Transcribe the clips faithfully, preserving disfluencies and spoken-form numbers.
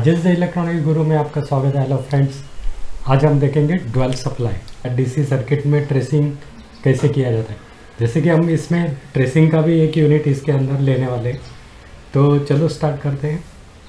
Rajesh the electronic गुरु में आपका स्वागत है। हेलो फ्रेंड्स, आज हम देखेंगे डुअल सप्लाई डीसी सर्किट में ट्रेसिंग कैसे किया जाता है। जैसे कि हम इसमें ट्रेसिंग का भी एक यूनिट इसके अंदर लेने वाले हैं, तो चलो स्टार्ट करते हैं।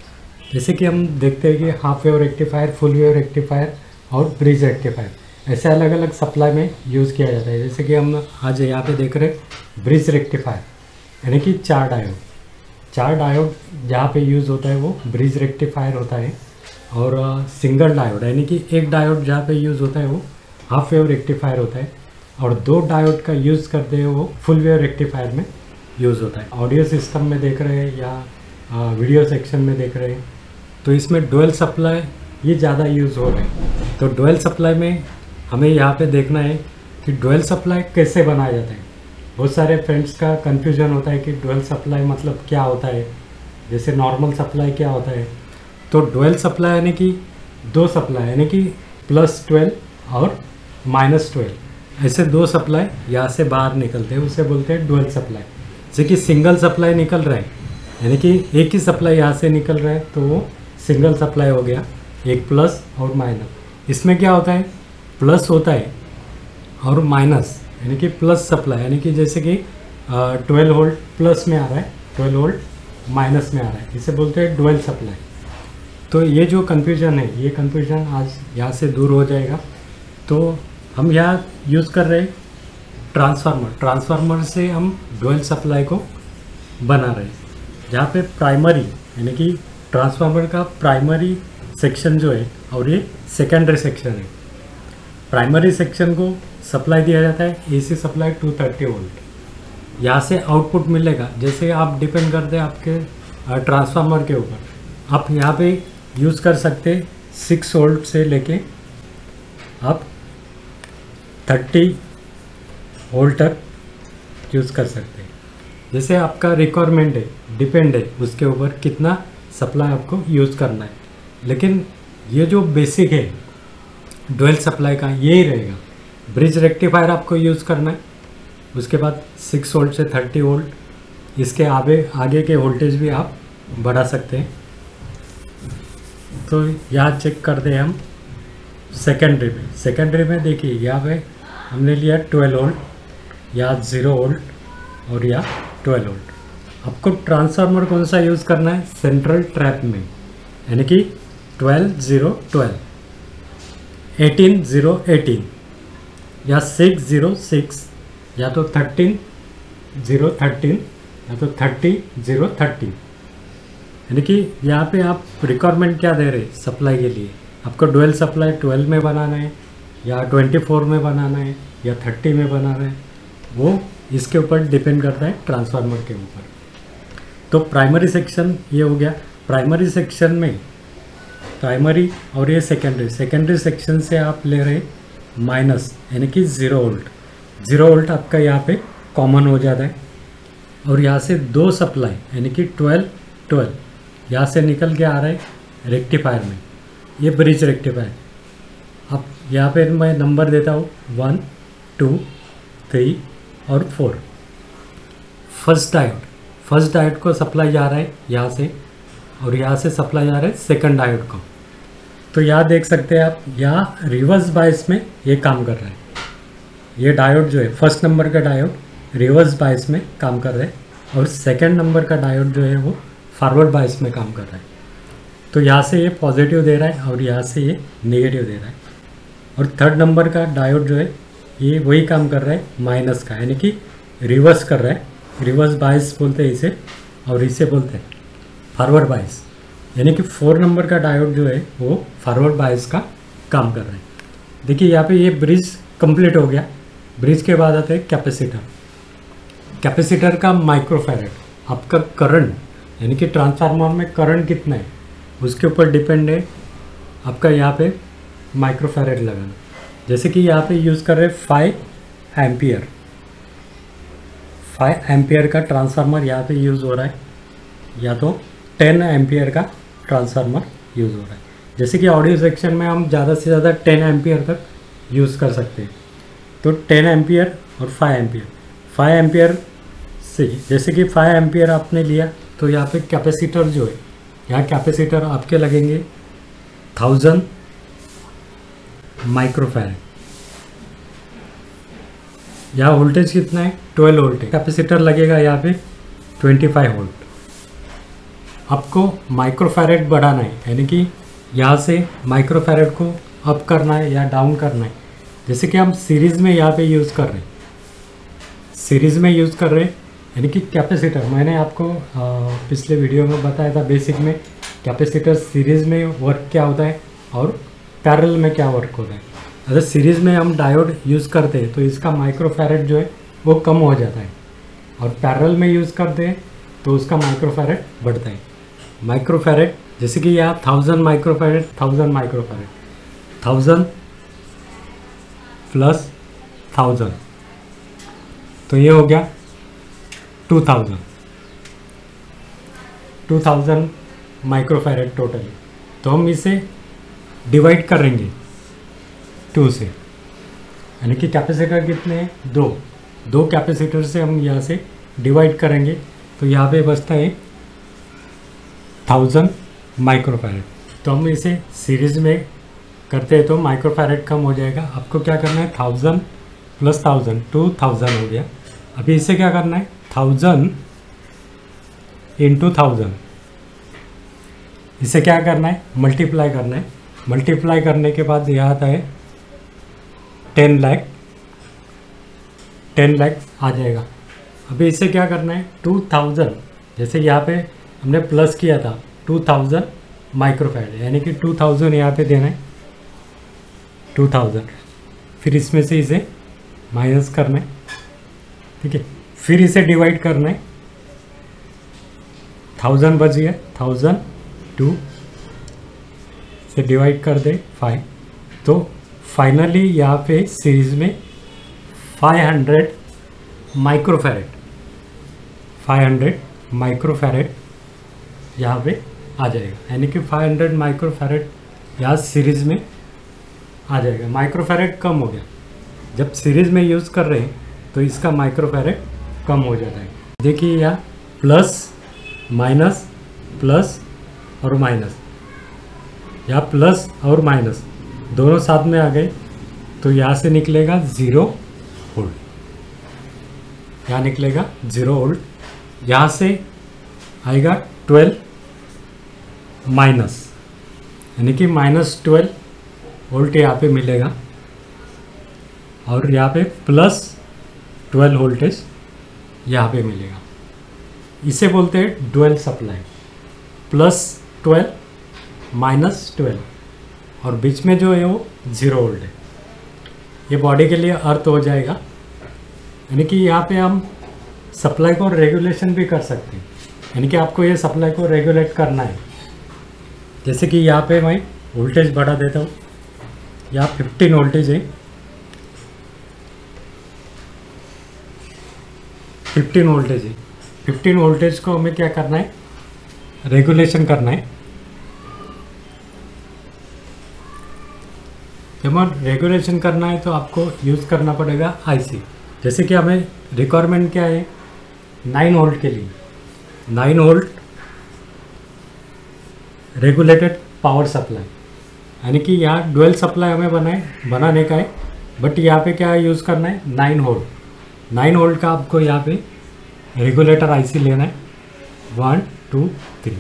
जैसे कि हम देखते हैं कि half wave rectifier, full wave rectifier और ब्रिज रेक्टिफायर ऐसे अलग अलग सप्लाई में यूज़ किया जाता है। जैसे कि हम आज यहाँ पे देख रहे हैं ब्रिज रेक्टिफायर, यानी कि चार डायोड चार डायोड जहाँ पे यूज़ होता है वो ब्रिज रेक्टिफायर होता है। और सिंगल डायोड यानी कि एक डायोड जहाँ पे यूज़ होता है वो हाफ वेव रेक्टिफायर होता है। और दो डायोड का यूज़ करते हैं वो फुल वेव रेक्टिफायर में यूज़ होता है। ऑडियो सिस्टम में देख रहे हैं या वीडियो सेक्शन में देख रहे हैं तो इसमें डुअल सप्लाई ये ज़्यादा यूज़ हो रहा है। तो डुअल सप्लाई में हमें यहाँ पे देखना है कि डुअल सप्लाई कैसे बनाया जाता है। बहुत सारे फ्रेंड्स का कन्फ्यूजन होता है कि डुअल सप्लाई मतलब क्या होता है, जैसे नॉर्मल सप्लाई क्या होता है। तो डुअल सप्लाई यानी कि दो सप्लाई यानी कि प्लस ट्वेल्व और माइनस ट्वेल्व ऐसे दो सप्लाई यहाँ से बाहर निकलते हैं, उसे बोलते हैं डुअल सप्लाई। जैसे कि सिंगल सप्लाई निकल रहा है यानी कि एक ही सप्लाई यहाँ से निकल रहा है तो वो सिंगल सप्लाई हो गया, एक प्लस और माइनस। इसमें क्या होता है, प्लस होता है और माइनस यानी कि प्लस सप्लाई यानी कि जैसे कि ट्वेल्व वोल्ट प्लस में आ रहा है, ट्वेल्व वोल्ट माइनस में आ रहा है, इसे बोलते हैं डुअल सप्लाई। तो ये जो कन्फ्यूजन है ये कन्फ्यूजन आज यहाँ से दूर हो जाएगा। तो हम यहाँ यूज़ कर रहे हैं ट्रांसफार्मर ट्रांसफार्मर से हम डुअल सप्लाई को बना रहे हैं, जहाँ पे प्राइमरी यानी कि ट्रांसफार्मर का प्राइमरी सेक्शन जो है और ये सेकेंडरी सेक्शन है। प्राइमरी सेक्शन को सप्लाई दिया जाता है AC supply two thirty volt. यहाँ से आउटपुट मिलेगा, जैसे आप डिपेंड करते हैं आपके ट्रांसफार्मर के ऊपर। आप यहाँ पे यूज़ कर सकते सिक्स वोल्ट से लेके आप थर्टी वोल्ट तक यूज़ कर सकते हैं। जैसे आपका रिक्वायरमेंट है, डिपेंड है उसके ऊपर कितना सप्लाई आपको यूज़ करना है। लेकिन ये जो बेसिक है डुअल सप्लाई का यही रहेगा। ब्रिज रेक्टिफायर आपको यूज़ करना है, उसके बाद सिक्स वोल्ट से थर्टी वोल्ट, इसके आगे आगे के वोल्टेज भी आप बढ़ा सकते हैं। तो यहाँ चेक करते हैं हम सेकेंडरी में। सेकेंडरी में देखिए यहाँ पे हमने लिया ट्वेल्व वोल्ट, यहाँ ज़ीरो वोल्ट और यहाँ ट्वेल्व वोल्ट। आपको ट्रांसफार्मर कौन सा यूज़ करना है, सेंट्रल ट्रैप में, यानी कि twelve zero twelve, eighteen zero eighteen या सिक्स ज़ीरो सिक्स, या तो थर्टीन ज़ीरो थर्टीन या तो थर्टी ज़ीरो थर्टीन। यानी कि यहाँ पे आप रिक्वायरमेंट क्या दे रहे हैं सप्लाई के लिए। आपको डुअल सप्लाई ट्वेल्व में बनाना है या ट्वेंटी फोर में बनाना है या थर्टी में बनाना है, वो इसके ऊपर डिपेंड करता है ट्रांसफार्मर के ऊपर। तो प्राइमरी सेक्शन ये हो गया। प्राइमरी सेक्शन में प्राइमरी और ये सेकेंडरी सेकेंडरी सेक्शन से आप ले रहे माइनस यानी कि ज़ीरो वोल्ट। ज़ीरो वोल्ट आपका यहाँ पे कॉमन हो जाता है। और यहाँ से दो सप्लाई यानी कि ट्वेल्व ट्वेल्व यहाँ से निकल के आ रहा है रेक्टिफायर में, ये ब्रिज रेक्टिफायर। अब यहाँ पे मैं नंबर देता हूँ वन टू थ्री और four. First diode first diode को सप्लाई जा रहा है यहाँ से, और यहाँ से सप्लाई जा रहा है सेकंड डायोड को। तो यहाँ देख सकते हैं आप, यहाँ रिवर्स बायस में ये काम कर रहा है। ये डायोड जो है फर्स्ट नंबर का डायोड रिवर्स बायस में काम कर रहा है, और सेकंड नंबर का डायोड जो है वो फॉरवर्ड बायस में काम कर रहा है। तो यहाँ से ये पॉजिटिव दे रहा है और यहाँ से ये नेगेटिव दे रहा है। और थर्ड नंबर का डायोड जो है ये वही काम कर रहा है माइनस का, यानी कि रिवर्स कर रहा है। रिवर्स बायस बोलते हैं इसे, और इसे बोलते हैं फॉरवर्ड बायस। यानी कि फोर नंबर का डायोड जो है वो फॉरवर्ड बायस का काम कर रहा है। देखिए यहाँ पे ये ब्रिज कंप्लीट हो गया। ब्रिज के बाद आते हैं कैपेसिटर। कैपेसिटर का माइक्रोफैरेड, आपका करंट यानी कि ट्रांसफार्मर में करंट कितना है उसके ऊपर डिपेंड है आपका यहाँ पे माइक्रोफैरेड लगाना। जैसे कि यहाँ पे यूज़ कर रहे हैं फाइव एम्पियर फाइव एम्पियर का ट्रांसफार्मर यहाँ पे यूज़ हो रहा है, या तो टेन एम्पियर का ट्रांसफार्मर यूज़ हो रहा है। जैसे कि ऑडियो सेक्शन में हम ज़्यादा से ज़्यादा टेन एम्पियर तक यूज़ कर सकते हैं। तो टेन एम्पियर और फाइव एम्पियर फाइव एम्पियर से, जैसे कि फाइव एम्पियर आपने लिया तो यहाँ पे कैपेसिटर जो है यहाँ कैपेसिटर आपके लगेंगे थाउजेंड माइक्रोफैरड। यहाँ वोल्टेज कितना है, ट्वेल्व वोल्ट है। कैपेसिटर लगेगा यहाँ पे ट्वेंटी फाइव वोल्ट। आपको माइक्रोफैरड बढ़ाना है, यानी कि यहाँ से माइक्रोफैरड को अप करना है या डाउन करना है। जैसे कि हम सीरीज़ में यहाँ पे यूज़ कर रहे हैं, सीरीज़ में यूज़ कर रहे हैं, यानी कि कैपेसिटर मैंने आपको आ, पिछले वीडियो में बताया था बेसिक में कैपेसिटर सीरीज़ में वर्क क्या होता है और पैरेलल में क्या वर्क होता है। अगर सीरीज़ में हम डायोड यूज़ करते हैं तो इसका माइक्रोफैरड जो है वो कम हो जाता है, और पैरेलल में यूज़ करते हैं तो उसका माइक्रोफैरड बढ़ता है। माइक्रोफैरड जैसे कि यहाँ thousand microfarad, thousand microfarad, thousand plus thousand, तो ये हो गया two thousand, two thousand microfarad total. तो हम इसे डिवाइड करेंगे टू से, यानी कि कैपेसिटर कितने हैं, दो दो कैपेसिटर से हम यहाँ से डिवाइड करेंगे तो यहाँ पे बचता है थाउजेंड माइक्रोफैरड। तो हम इसे सीरीज़ में करते हैं तो माइक्रोफैरड कम हो जाएगा। आपको क्या करना है, thousand plus thousand, two thousand हो गया। अभी इसे क्या करना है, थाउजेंड इंटू थाउजेंड, इसे क्या करना है, मल्टीप्लाई करना है। मल्टीप्लाई करने के बाद यह आता है टेन लाख, टेन लाख आ जाएगा। अभी इसे क्या करना है, टू थाउजेंड, जैसे यहाँ पे हमने प्लस किया था टू थाउजेंड माइक्रोफैरड, यानी कि टू थाउजेंड यहाँ पे देना है, टू थाउजेंड, फिर इसमें से इसे माइनस करना है, ठीक है, फिर इसे डिवाइड करना है, थाउजेंड बच गया, थाउजेंड टू से डिवाइड कर दे फाइव, तो फाइनली यहाँ पे सीरीज में five hundred microfarad, five hundred microfarad यहाँ पे आ जाएगा, यानी कि फाइव हंड्रेड माइक्रोफैरड यहाँ सीरीज़ में आ जाएगा। माइक्रोफैरड कम हो गया, जब सीरीज़ में यूज़ कर रहे हैं तो इसका माइक्रोफैरड कम हो जाता है। देखिए यहाँ प्लस माइनस प्लस और माइनस, यहाँ प्लस और माइनस दोनों साथ में आ गए तो यहाँ से निकलेगा ज़ीरो वोल्ट, यहाँ निकलेगा ज़ीरो वोल्ट, यहाँ से आएगा ट्वेल्व माइनस, यानी कि माइनस ट्वेल्व वोल्ट यहाँ पे मिलेगा, और यहाँ पे प्लस ट्वेल्व वोल्टेज यहाँ पे मिलेगा। इसे बोलते हैं dual supply, plus twelve minus twelve, और बीच में जो है वो ज़ीरो वोल्ट है। ये बॉडी के लिए अर्थ हो जाएगा, यानी कि यहाँ पे हम सप्लाई को रेगुलेशन भी कर सकते हैं, यानी कि आपको ये सप्लाई को रेगुलेट करना है। जैसे कि यहाँ पे मैं वोल्टेज बढ़ा देता हूँ, यहाँ फिफ्टीन वोल्टेज है, फिफ्टीन वोल्टेज है, फिफ्टीन वोल्टेज को हमें क्या करना है, रेगुलेशन करना है। जब हम रेगुलेशन करना है तो आपको यूज़ करना पड़ेगा आईसी। जैसे कि हमें रिक्वायरमेंट क्या है, नाइन वोल्ट के लिए, nine volt regulated power supply, यानी कि यहाँ डुअल सप्लाई हमें बनाए बनाने का है, बट यहाँ पे क्या यूज़ करना है, नाइन वोल्ट। नाइन वोल्ट का आपको यहाँ पे रेगुलेटर आईसी लेना है, one two three,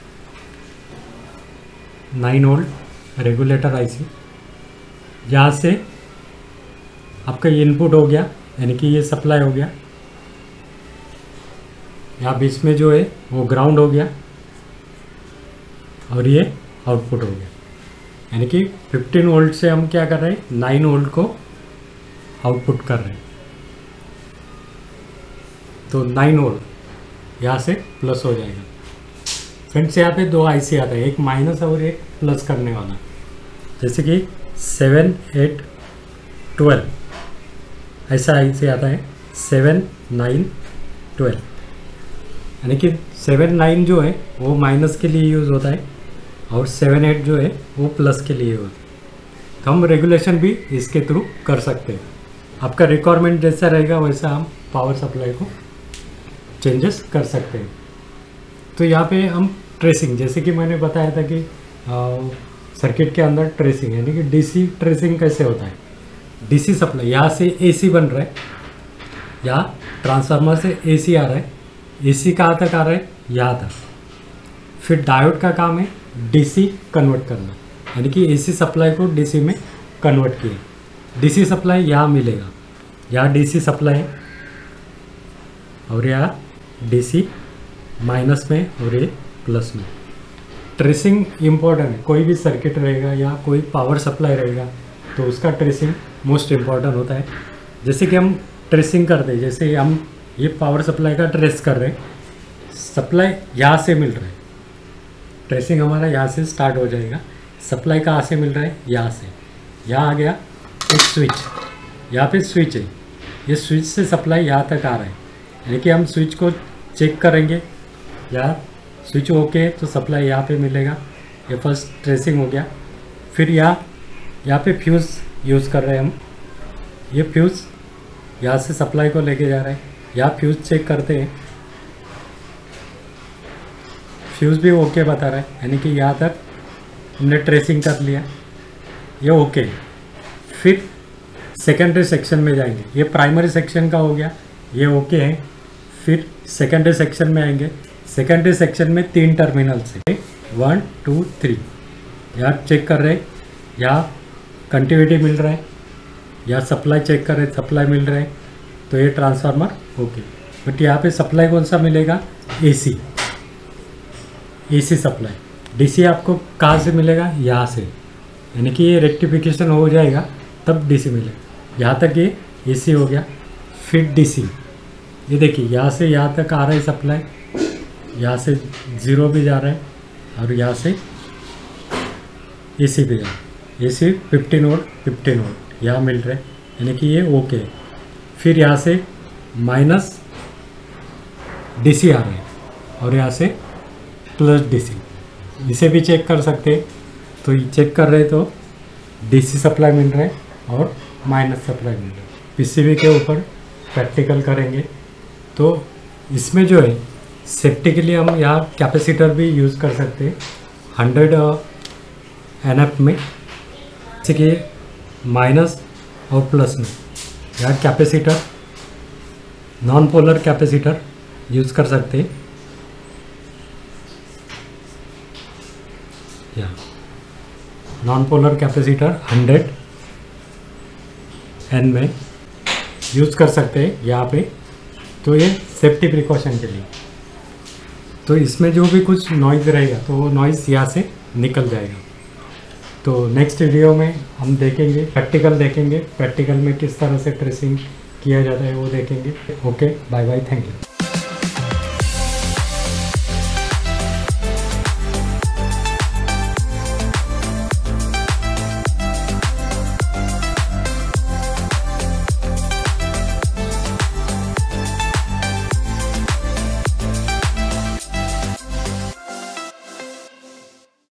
nine volt regulator IC. यहाँ से आपका इनपुट हो गया, यानी कि ये सप्लाई हो गया, यहाँ बीच में जो है वो ग्राउंड हो गया, और ये आउटपुट हो गया, यानी कि फिफ्टीन वोल्ट से हम क्या कर रहे हैं, नाइन वोल्ट को आउटपुट कर रहे हैं। तो नाइन वोल्ट यहाँ से प्लस हो जाएगा। फ्रेंड्स यहाँ पे दो आईसी आता है, एक माइनस और एक प्लस करने वाला, जैसे कि सेवन एट ट्वेल्व ऐसा आईसी आता है, सेवन नाइन ट्वेल्व, यानी कि सेवन नाइन जो है वो माइनस के लिए यूज़ होता है, और सेवन एट जो है वो प्लस के लिए होता है। तो हम रेगुलेशन भी इसके थ्रू कर सकते हैं। आपका रिक्वायरमेंट जैसा रहेगा वैसा हम पावर सप्लाई को चेंजेस कर सकते हैं। तो यहाँ पे हम ट्रेसिंग, जैसे कि मैंने बताया था कि सर्किट के अंदर ट्रेसिंग यानी कि डीसी ट्रेसिंग कैसे होता है। डीसी सप्लाई, यहाँ से एसी बन रहा है या ट्रांसफार्मर से एसी आ रहा है, एसी कहाँ तक आ रहा है, यहाँ तक। फिर डायोड का काम है डीसी कन्वर्ट करना, यानी कि एसी सप्लाई को डीसी में कन्वर्ट किए। डीसी सप्लाई यहाँ मिलेगा, यहाँ डीसी सप्लाई है और यहाँ डीसी माइनस में और ये प्लस में। ट्रेसिंग इम्पॉर्टेंट है, कोई भी सर्किट रहेगा या कोई पावर सप्लाई रहेगा तो उसका ट्रेसिंग मोस्ट इम्पॉर्टेंट होता है। जैसे कि हम ट्रेसिंग करते हैं, जैसे हम ये पावर सप्लाई का ट्रेस कर रहे हैं, सप्लाई यहाँ से मिल रहा है, ट्रेसिंग हमारा यहाँ से स्टार्ट हो जाएगा। सप्लाई कहाँ से मिल रहा है, यहाँ से। यहाँ आ गया एक स्विच, यहाँ पे स्विच है, ये स्विच से सप्लाई यहाँ तक आ रहा है, यानी कि हम स्विच को चेक करेंगे, यहाँ स्विच ओके है तो सप्लाई यहाँ पे मिलेगा। ये फर्स्ट ट्रेसिंग हो गया। फिर यहाँ यहाँ पे फ्यूज़ यूज़ कर रहे हैं हम, ये फ्यूज़ यहाँ से सप्लाई को लेके जा रहा है, यहाँ फ्यूज़ चेक करते हैं, फ्यूज़ भी ओके बता रहा है, यानी कि यहाँ तक हमने ट्रेसिंग कर लिया, ये ओके। फिर सेकेंडरी सेक्शन में जाएंगे, ये प्राइमरी सेक्शन का हो गया, ये ओके है। फिर सेकेंडरी सेक्शन में आएंगे, सेकेंडरी सेक्शन में तीन टर्मिनल से वन टू थ्री यहाँ चेक कर रहे हैं, यहाँ कंटिन्यूटी मिल रहा है, यहाँ सप्लाई चेक कर रहे हैं, सप्लाई मिल रहा है, तो ये ट्रांसफार्मर ओके। बट यहाँ पे सप्लाई कौन सा मिलेगा, एसी, एसी सप्लाई। डीसी आपको कहाँ से मिलेगा, यहाँ से, यानी कि ये रेक्टिफिकेशन हो जाएगा तब डीसी मिलेगा। यहाँ तक ये एसी हो गया। फिर डीसी, ये देखिए यहाँ से यहाँ तक आ रहा है सप्लाई, यहाँ से ज़ीरो भी जा रहा है और यहाँ से एसी भी जा रहा है, AC fifteen volt fifteen volt यहाँ मिल रहा है, यानी कि ये ओके है। फिर यहाँ से माइनस डीसी आ रहा है और यहाँ से प्लस डीसी, इसे भी चेक कर सकते हैं। तो ये चेक कर रहे तो डीसी सप्लाई मिल रहा है और माइनस सप्लाई मिल रहा है। पीसीबी के ऊपर प्रैक्टिकल करेंगे तो इसमें जो है सेफ्टी के लिए हम यहाँ कैपेसिटर भी यूज़ कर सकते हैं हंड्रेड एन एफ में, जैसे कि माइनस और प्लस में। यहाँ capacitor non polar capacitor use कर सकते हैं, या non polar capacitor hundred n में यूज़ कर सकते हैं यहाँ पे। तो ये सेफ्टी प्रिकॉशन के लिए, तो इसमें जो भी कुछ नॉइज़ रहेगा तो वो नॉइज़ यहाँ से निकल जाएगा। तो नेक्स्ट वीडियो में हम देखेंगे, प्रैक्टिकल देखेंगे, प्रैक्टिकल में किस तरह से ट्रेसिंग किया जाता है वो देखेंगे। Okay, bye bye, thank you.